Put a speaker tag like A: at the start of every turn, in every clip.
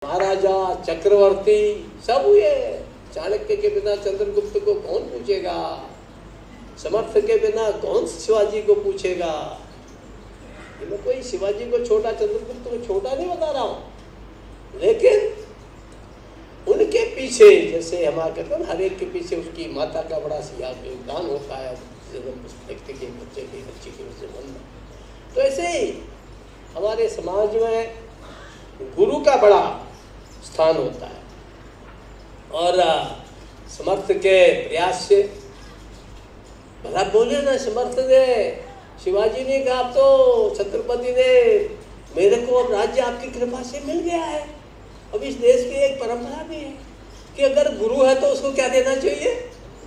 A: महाराजा, चक्रवर्ती सब हुए। चाणक्य के बिना चंद्रगुप्त को कौन पूछेगा? समर्थ के बिना कौन शिवाजी को पूछेगा? मैं कोई शिवाजी को छोटा, चंद्रगुप्त को छोटा नहीं बता रहा हूं, लेकिन उनके पीछे, जैसे हमारा कहते हैं हर एक के पीछे उसकी माता का बड़ा योगदान होता है, व्यक्ति के बच्चे के बच्चे के संबंध। तो ऐसे ही हमारे समाज में गुरु का बड़ा स्थान होता है और समर्थ के प्रयास से भला बोले ना, समर्थ ने, शिवाजी ने कहा, अब तो छत्रपति ने मेरे को अब राज्य आपकी कृपा से मिल गया है। अब इस देश की एक परंपरा भी है कि अगर गुरु है तो उसको क्या देना चाहिए?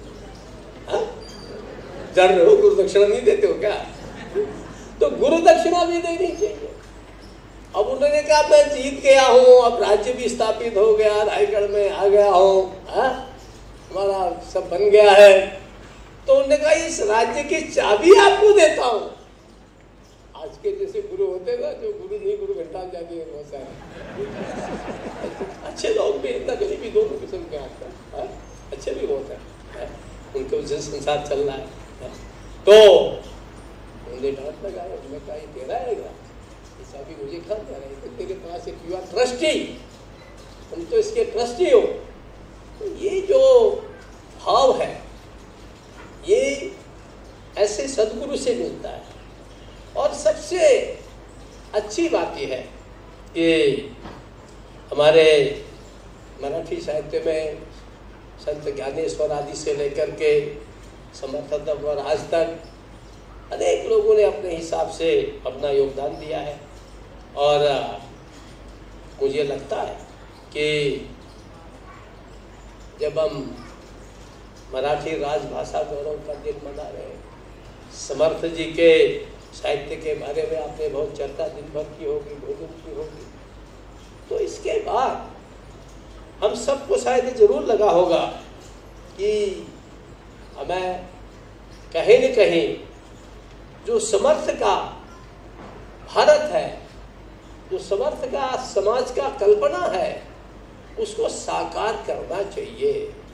A: डर रहे हो, गुरु दक्षिणा नहीं देते हो क्या? तो गुरु दक्षिणा भी देनी चाहिए। अब उन्होंने कहा मैं जीत गया हूँ, अब राज्य भी स्थापित हो गया, रायगढ़ में आ गया हूँ, हमारा सब बन गया है। तो उन्होंने कहा इस राज्य की चाबी आपको देता हूँ। आज के जैसे गुरु होते ना, जो गुरु नहीं, गुरु घंटा जाके बहुत सारे अच्छे लोग भी, इतना गरीब भी दोनों किस्म के आते हैं, अच्छे भी बहुत है, उनके उस संसार चल रहा है। तो उन्हें डांट लगाया, उन्होंने कहा ये तेरा है, ऐसा भी मुझे कहा जा रहा है, तो तेरे पास एक युवा ट्रस्टी, तुम तो इसके ट्रस्टी हो। तो ये जो भाव है ये ऐसे सदगुरु से मिलता है। और सबसे अच्छी बात यह है कि हमारे मराठी साहित्य में संत ज्ञानेश्वर आदि से लेकर के समर्थ तक और आज तक अनेक लोगों ने अपने हिसाब से अपना योगदान दिया है। और मुझे लगता है कि जब हम मराठी राजभाषा गौरव का दिन मना रहे हैं, समर्थ जी के साहित्य के बारे में आपने बहुत चर्चा दिन भर की होगी, भोजन की होगी, तो इसके बाद हम सबको शायद जरूर लगा होगा कि हमें कहीं न कहीं जो समर्थ का भारत है, जो समर्थ का समाज का कल्पना है, उसको साकार करना चाहिए।